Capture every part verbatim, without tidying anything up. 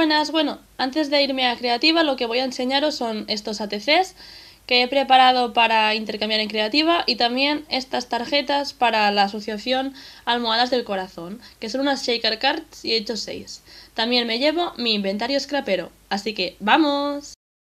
Buenas, bueno, antes de irme a Creativa lo que voy a enseñaros son estos A T Cs que he preparado para intercambiar en Creativa y también estas tarjetas para la asociación Almohadas del Corazón, que son unas shaker cards y he hecho seis. También me llevo mi inventario scrapero, así que ¡vamos!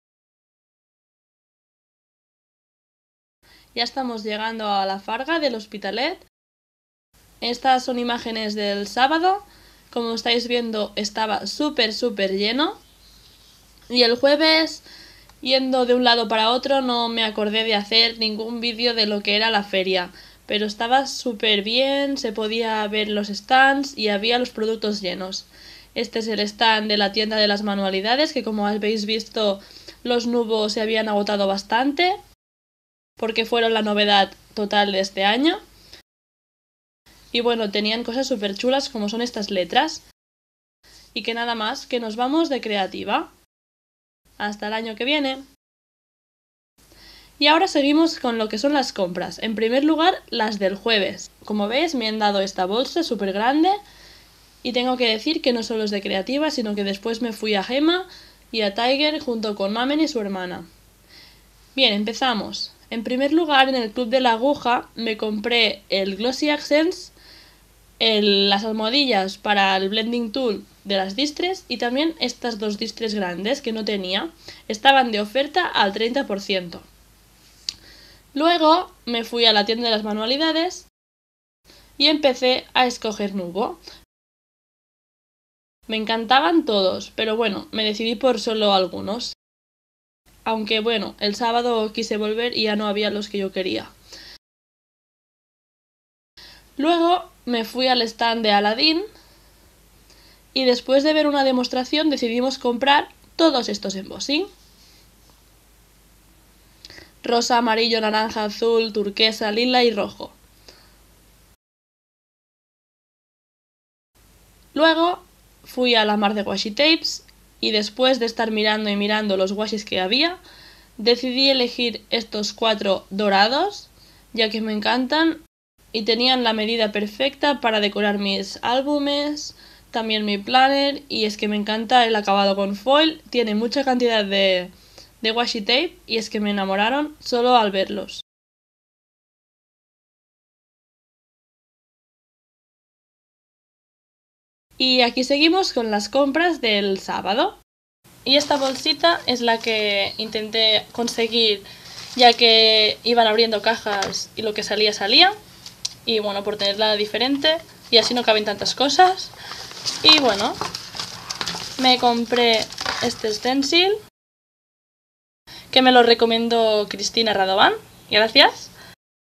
Ya estamos llegando a la Farga del Hospitalet. Estas son imágenes del sábado. Como estáis viendo, estaba súper súper lleno. Y el jueves, yendo de un lado para otro, no me acordé de hacer ningún vídeo de lo que era la feria. Pero estaba súper bien, se podía ver los stands y había los productos llenos. Este es el stand de la tienda de las manualidades, que como habéis visto, los nubos se habían agotado bastante, porque fueron la novedad total de este año. Y bueno, tenían cosas súper chulas como son estas letras. Y que nada más, que nos vamos de Creativa. Hasta el año que viene. Y ahora seguimos con lo que son las compras. En primer lugar, las del jueves. Como veis, me han dado esta bolsa súper grande. Y tengo que decir que no solo es de Creativa, sino que después me fui a Gemma y a Tiger junto con Mamen y su hermana. Bien, empezamos. En primer lugar, en el Club de la Aguja me compré el Glossy Accents, el, las almohadillas para el Blending Tool de las distres y también estas dos distres grandes que no tenía. Estaban de oferta al treinta por ciento. Luego me fui a la tienda de las manualidades y empecé a escoger nubo. Me encantaban todos, pero bueno, me decidí por solo algunos. Aunque bueno, el sábado quise volver y ya no había los que yo quería. Luego me fui al stand de Aladdin y después de ver una demostración decidimos comprar todos estos embossing. Rosa, amarillo, naranja, azul, turquesa, lila y rojo. Luego fui a la mar de washi tapes y después de estar mirando y mirando los washis que había, decidí elegir estos cuatro dorados, ya que me encantan y tenían la medida perfecta para decorar mis álbumes, también mi planner, y es que me encanta el acabado con foil, tiene mucha cantidad de, de washi tape y es que me enamoraron solo al verlos. Y aquí seguimos con las compras del sábado. Y esta bolsita es la que intenté conseguir, ya que iban abriendo cajas y lo que salía salía. Y bueno, por tenerla diferente y así no caben tantas cosas. Y bueno, me compré este stencil que me lo recomendó Cristina Radovan. Gracias.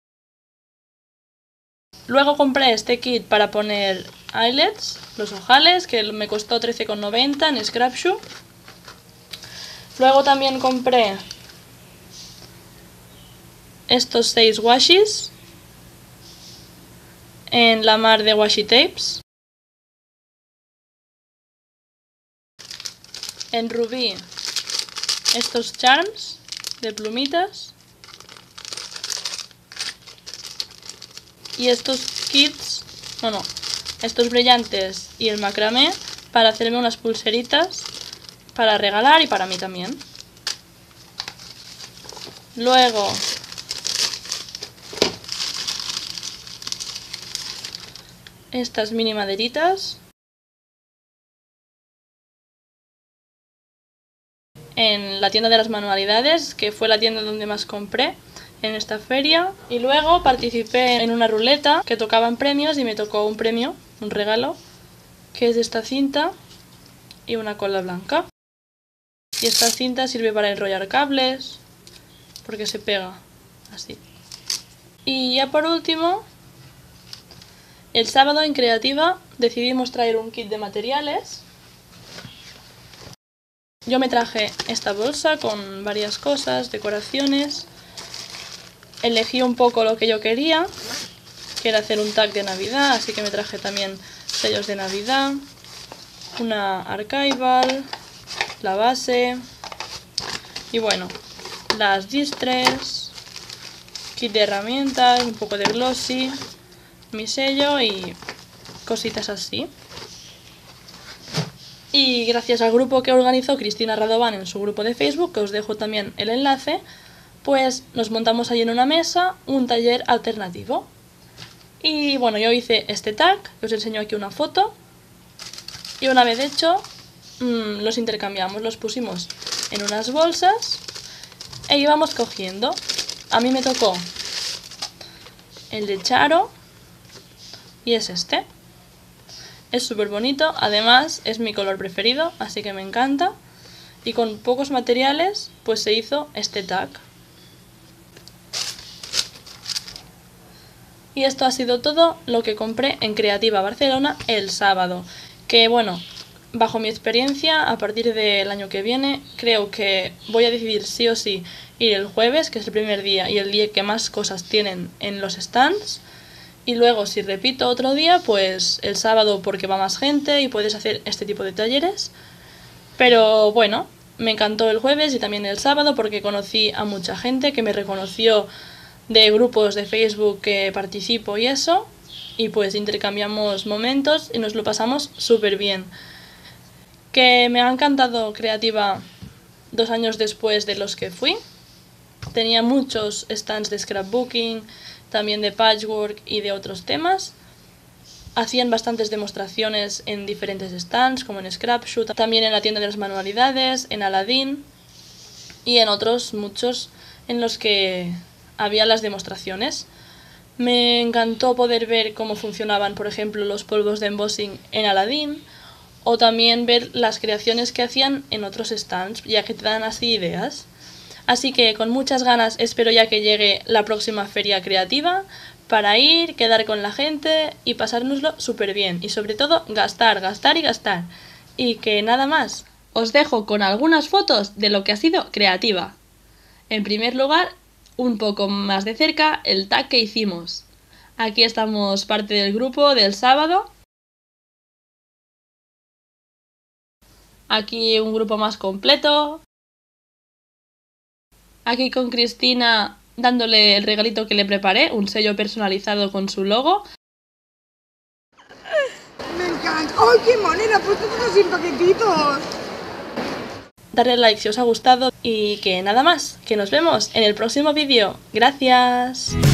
Luego compré este kit para poner eyelets, los ojales, que me costó trece con noventa en Scrapshoe. Luego también compré estos seis washis en la mar de washi tapes. En Rubí estos charms de plumitas. Y estos kits, bueno, estos brillantes y el macramé para hacerme unas pulseritas para regalar y para mí también. Luego estas mini maderitas en la tienda de las manualidades, que fue la tienda donde más compré en esta feria. Y luego participé en una ruleta que tocaban premios y me tocó un premio, un regalo, que es de esta cinta y una cola blanca. Y esta cinta sirve para enrollar cables, porque se pega así. Y ya por último, el sábado en Creativa decidimos traer un kit de materiales. Yo me traje esta bolsa con varias cosas, decoraciones. Elegí un poco lo que yo quería, que era hacer un tag de Navidad, así que me traje también sellos de Navidad, una archival, la base y bueno, las distres, kit de herramientas, un poco de glossy, mi sello y cositas así. Y gracias al grupo que organizó Cristina Radovan en su grupo de Facebook, que os dejo también el enlace, pues nos montamos allí en una mesa un taller alternativo. Y bueno, yo hice este tag, que os enseño aquí una foto, y una vez hecho, mmm, los intercambiamos, los pusimos en unas bolsas e íbamos cogiendo. A mí me tocó el de Charo y es este. Es súper bonito, además es mi color preferido, así que me encanta. Y con pocos materiales, pues se hizo este tag. Y esto ha sido todo lo que compré en Creativa Barcelona el sábado. Que bueno, bajo mi experiencia, a partir del año que viene, creo que voy a decidir sí o sí ir el jueves, que es el primer día y el día que más cosas tienen en los stands. Y luego, si repito otro día, pues el sábado porque va más gente y puedes hacer este tipo de talleres. Pero bueno, me encantó el jueves y también el sábado porque conocí a mucha gente que me reconoció de grupos de Facebook que participo y eso. Y pues intercambiamos momentos y nos lo pasamos súper bien. Que me ha encantado Creativa dos años después de los que fui. Tenía muchos stands de scrapbooking, también de patchwork y de otros temas. Hacían bastantes demostraciones en diferentes stands, como en Scrapshoot, también en la tienda de las manualidades, en Aladdin y en otros muchos en los que había las demostraciones. Me encantó poder ver cómo funcionaban, por ejemplo, los polvos de embossing en Aladdin, o también ver las creaciones que hacían en otros stands, ya que te dan así ideas. Así que con muchas ganas espero ya que llegue la próxima feria creativa para ir, quedar con la gente y pasárnoslo súper bien. Y sobre todo gastar, gastar y gastar. Y que nada más. Os dejo con algunas fotos de lo que ha sido Creativa. En primer lugar, un poco más de cerca, el tag que hicimos. Aquí estamos parte del grupo del sábado. Aquí un grupo más completo. Aquí con Cristina dándole el regalito que le preparé, un sello personalizado con su logo. Me encanta. ¡Ay, qué manera! Pues todos sin paquetitos. Darle like si os ha gustado y que nada más, que nos vemos en el próximo vídeo. Gracias.